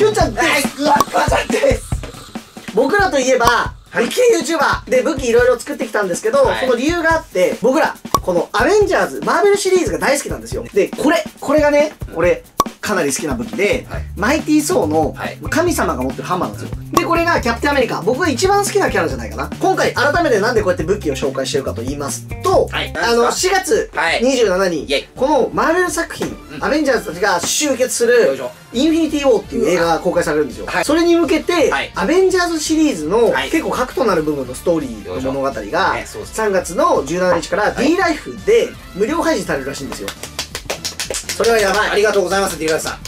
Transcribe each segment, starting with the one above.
きょんちゃんです。きょんちゃんです。僕らといえば武器 YouTuber で武器いろいろ作ってきたんですけど、その理由があって、僕らこのアベンジャーズマーベルシリーズが大好きなんですよ。でこれがね、俺かなり好きな武器で、マイティー・ソーの神様が持ってるハンマーなんですよ。でこれがキャプテンアメリカ、僕が一番好きなキャラじゃないかな。今回改めてなんでこうやって武器を紹介してるかと言いますと、4月27日、このマーベル作品、アベンジャーズたちが集結するインフィニティ・ウォーっていう映画が公開されるんですよ。それに向けて、アベンジャーズシリーズの結構核となる部分のストーリーの物語が3月の17日から D ライフで無料配信されるらしいんですよ。それはやばい。 ありがとうございます、D ライフさん。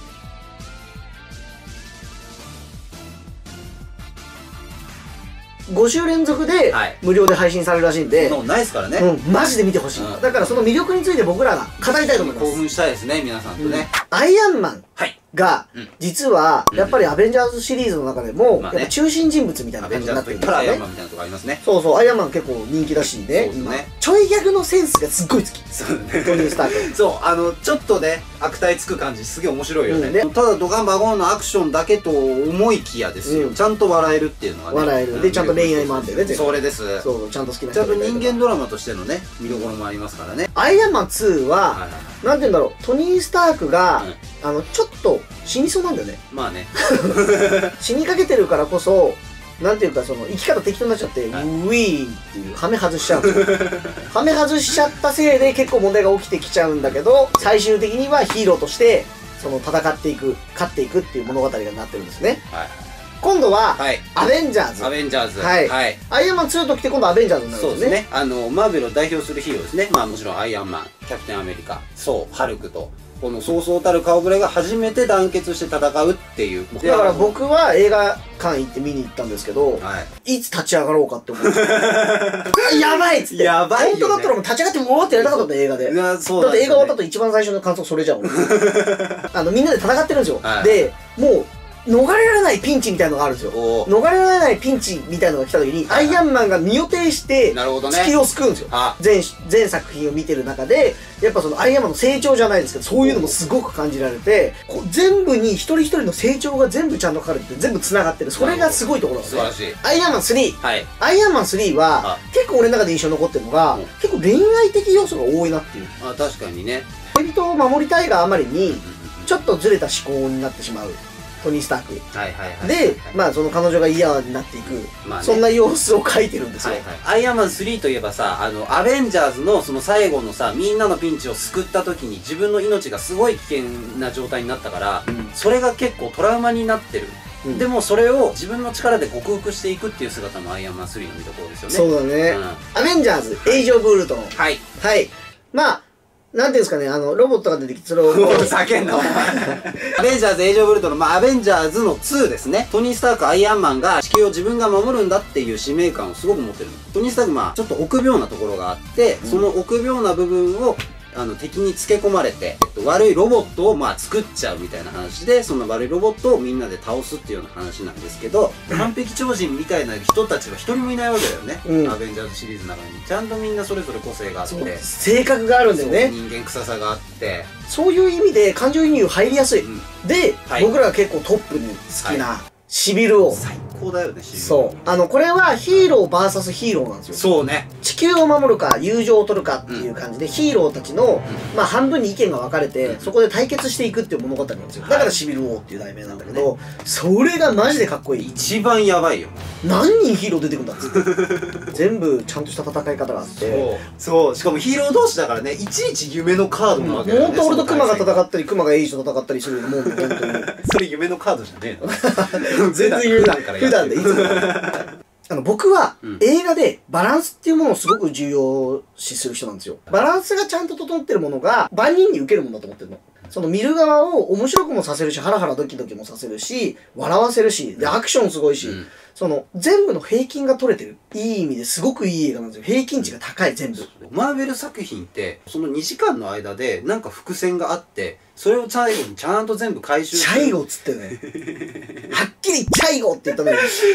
5週連続で無料で配信されるらしいんで、 ないですからね。 マジで見てほしい。だからその魅力について僕らが語りたいと思います。 興奮したいですね、皆さんとね。 アイアンマンが実はやっぱりアベンジャーズシリーズの中でも中心人物みたいな感じになってるんですよね。 アイアンマンみたいなとこありますね。 そうそう、アイアンマン結構人気だしね。ちょいギャグのセンスがすっごい好き。 そうね、 トニー・スターク。 そう、ちょっとね悪態つく感じすげえ面白いよね。ただドカンバゴンのアクションだけと思いきやですよ、ちゃんと笑えるっていうのがね。笑えるで、ちゃんと恋愛もあってね。 それです。 そう、ちゃんと好きな人。 ちゃんと人間ドラマとしてのね見どころもありますからね。 アイアンマン2はなんて言うんだろう、トニー・スタークがちょっと死にそうなんだよね。 まあね死にかけてるからこそ、なんていうか、その生き方適当になっちゃって、ウィーンっていうハメ外しちゃうんですよ。ハメ外しちゃったせいで結構問題が起きてきちゃうんだけど、最終的にはヒーローとしてその戦っていく、勝っていくっていう物語がなってるんですね。今度はアベンジャーズ。 アベンジャーズ。 はい。アイアンマン2ときて今度アベンジャーズになるんですね。 そうですね。マーベルを代表するヒーローですね。まあもちろんアイアンマン、キャプテンアメリカ、ソー、ハルクと、このそうそうたる顔ぶれが初めて団結して戦うっていう。 だから僕は映画館行って見に行ったんですけど、いつ立ち上がろうかって思って。やばいっつって。やばい。本当だったらもう立ち上がってもうってやりたかった映画で。だって映画終わった後一番最初の感想それじゃん。みんなで戦ってるんですよ。で、もう、逃れられないピンチみたいなのがあるんですよ。逃れられないピンチみたいなのが来た時に、アイアンマンが身を挺して地球を救うんですよ。全作品を見てる中で、やっぱそのアイアンマンの成長じゃないですけど、そういうのもすごく感じられて、全部に一人一人の成長が全部ちゃんと書かれてて、全部繋がってる。それがすごいところなんですね。素晴らしい。アイアンマン3。アイアンマン3は、結構俺の中で印象に残ってるのが、結構恋愛的要素が多いなっていう。 確かにね。 恋人を守りたいがあまりに、ちょっとずれた思考になってしまう。トニー・スタークで、まあその彼女が嫌になっていく、そんな様子を描いてるんですよ。 アイアンマン3といえばさ、アベンジャーズのその最後のさ、みんなのピンチを救った時に自分の命がすごい危険な状態になったから、それが結構トラウマになってる。でもそれを自分の力で克服していくっていう姿もアイアンマン3の見どころですよね。 そうだね。アベンジャーズ、エイジ・オブ・ウルトロン。はい。はい。まあ、なんていうんですかね、ロボットが出てきて、それを。 叫んだ、お前。アベンジャーズ、エイジ・オブ・ウルトロン、アベンジャーズの2ですね。トニー・スターク、アイアンマンが地球を自分が守るんだっていう使命感をすごく持ってる。トニー・スターク、ちょっと臆病なところがあって、その臆病な部分を、敵につけ込まれて、悪いロボットを作っちゃうみたいな話で、その悪いロボットをみんなで倒すっていうような話なんですけど、完璧超人みたいな人たちは一人もいないわけだよね。アベンジャーズシリーズの中に。ちゃんとみんなそれぞれ個性があって、 性格があるんだよね。 人間臭さがあって、そういう意味で感情移入入りやすい。で、僕らが結構トップに好きな、シビル王。 最高だよね、シビル王。そう。これはヒーロー VS ヒーローなんですよ。 そうね。 地球を守るか、友情を取るかっていう感じで、ヒーローたちの、半分に意見が分かれて、そこで対決していくっていう物語なんですよ。だからシビル王っていう題名なんだけど、それがマジでかっこいい。 一番やばいよ。 何人ヒーロー出てくるんだっつって。全部ちゃんとした戦い方があって。 そう。しかもヒーロー同士だからね、いちいち夢のカードなわけだよね。 ほんと俺とクマが戦ったり、クマがエイジと戦ったりするのもう本当に。 それ夢のカードじゃねえの。 全然普段からやってる。普段でいつも。僕は映画でバランスっていうものをすごく重要視する人なんですよ。バランスがちゃんと整ってるものが万人に受けるものだと思ってるの。その見る側を面白くもさせるし、ハラハラドキドキもさせるし、笑わせるし、で、アクションすごいし、その全部の平均が取れてる。いい意味ですごくいい映画なんですよ。平均値が高い、全部。 マーベル作品って、その2時間の間でなんか伏線があって、それを最後にちゃんと全部回収する。チャイゴっつってね。はっきりチャイゴって言ったのに。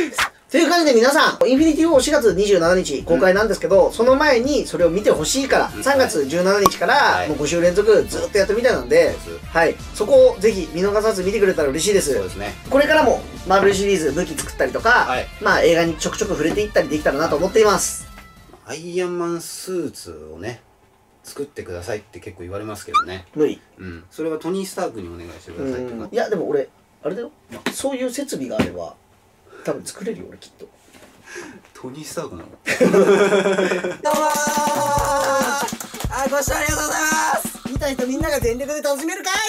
という感じで皆さん、インフィニティ・ウォー4月27日公開なんですけど、その前にそれを見てほしいから、3月17日からもう5週連続ずっとやってみたいなんで、はい、そこをぜひ見逃さず見てくれたら嬉しいです。 そうですね。 これからもマーベルシリーズ武器作ったりとか、まあ映画にちょくちょく触れていったりできたらなと思っています。 アイアンマンスーツをね、作ってくださいって結構言われますけどね。 無理。 それはトニー・スタークにお願いしてくださいとか。 いやでも俺あれだよ、そういう設備があれば多分作れるよ俺きっと。 トニー・スタークなの？どうもー、ご視聴ありがとうございます。 見た人みんなが全力で楽しめるかい。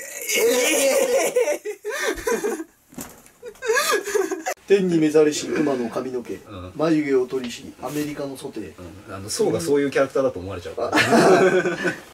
天に目覚れし馬の髪の毛、眉毛を取りしアメリカのソテー。 ソウがそういうキャラクターだと思われちゃうから。